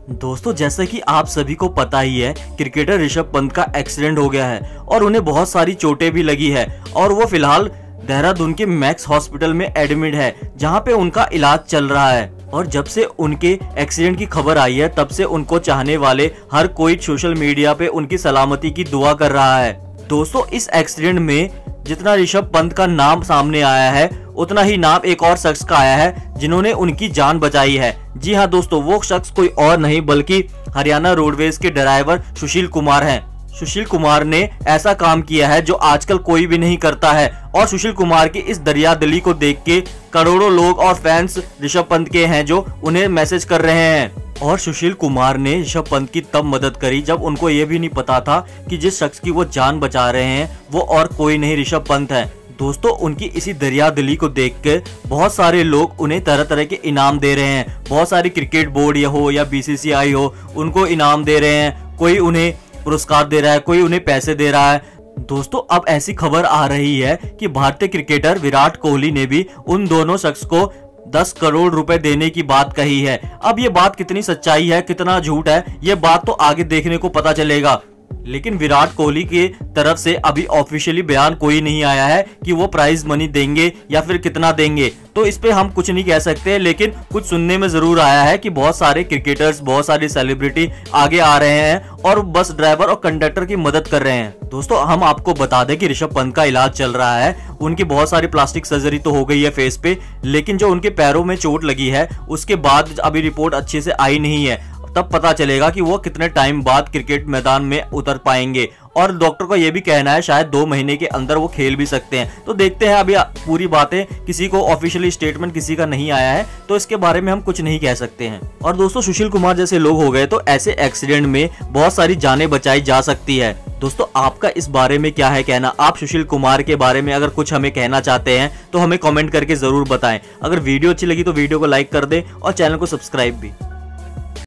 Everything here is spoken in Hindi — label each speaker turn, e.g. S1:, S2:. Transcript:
S1: दोस्तों जैसा कि आप सभी को पता ही है, क्रिकेटर ऋषभ पंत का एक्सीडेंट हो गया है और उन्हें बहुत सारी चोटें भी लगी है और वो फिलहाल देहरादून के मैक्स हॉस्पिटल में एडमिट है, जहां पे उनका इलाज चल रहा है। और जब से उनके एक्सीडेंट की खबर आई है तब से उनको चाहने वाले हर कोई सोशल मीडिया पे उनकी सलामती की दुआ कर रहा है। दोस्तों इस एक्सीडेंट में जितना ऋषभ पंत का नाम सामने आया है उतना ही नाम एक और शख्स का आया है जिन्होंने उनकी जान बचाई है। जी हाँ दोस्तों, वो शख्स कोई और नहीं बल्कि हरियाणा रोडवेज के ड्राइवर सुशील कुमार हैं। सुशील कुमार ने ऐसा काम किया है जो आजकल कोई भी नहीं करता है और सुशील कुमार की इस दरियादिली को देख के करोड़ों लोग और फैंस ऋषभ पंत के हैं जो उन्हें मैसेज कर रहे हैं। और सुशील कुमार ने ऋषभ पंत की तब मदद करी जब उनको ये भी नहीं पता था कि जिस शख्स की वो जान बचा रहे हैं वो और कोई नहीं ऋषभ पंत है। दोस्तों उनकी इसी दरियादिली को देखकर बहुत सारे लोग उन्हें तरह तरह के इनाम दे रहे हैं। बहुत सारी क्रिकेट बोर्ड हो या बीसीसीआई हो उनको इनाम दे रहे हैं, कोई उन्हें पुरस्कार दे रहा है, कोई उन्हें पैसे दे रहा है। दोस्तों अब ऐसी खबर आ रही है कि भारतीय क्रिकेटर विराट कोहली ने भी उन दोनों शख्स को 10 करोड़ रुपए देने की बात कही है। अब ये बात कितनी सच्चाई है कितना झूठ है ये बात तो आगे देखने को पता चलेगा, लेकिन विराट कोहली की तरफ से अभी ऑफिशियली बयान कोई नहीं आया है कि वो प्राइज मनी देंगे या फिर कितना देंगे, तो इस पे हम कुछ नहीं कह सकते। लेकिन कुछ सुनने में जरूर आया है कि बहुत सारे क्रिकेटर्स, बहुत सारी सेलिब्रिटी आगे आ रहे हैं और बस ड्राइवर और कंडक्टर की मदद कर रहे हैं। दोस्तों हम आपको बता दें कि ऋषभ पंत का इलाज चल रहा है। उनकी बहुत सारी प्लास्टिक सर्जरी तो हो गई है फेस पे, लेकिन जो उनके पैरों में चोट लगी है उसके बाद अभी रिपोर्ट अच्छे से आई नहीं है। तब पता चलेगा कि वो कितने टाइम बाद क्रिकेट मैदान में उतर पाएंगे। और डॉक्टर का ये भी कहना है शायद 2 महीने के अंदर वो खेल भी सकते हैं। तो देखते हैं, अभी पूरी बातें किसी को ऑफिशियली स्टेटमेंट किसी का नहीं आया है तो इसके बारे में हम कुछ नहीं कह सकते हैं। और दोस्तों सुशील कुमार जैसे लोग हो गए तो ऐसे एक्सीडेंट में बहुत सारी जानें बचाई जा सकती है। दोस्तों आपका इस बारे में क्या है कहना? आप सुशील कुमार के बारे में अगर कुछ हमें कहना चाहते हैं तो हमें कमेंट करके जरूर बताएं। अगर वीडियो अच्छी लगी तो वीडियो को लाइक कर दें और चैनल को सब्सक्राइब भी।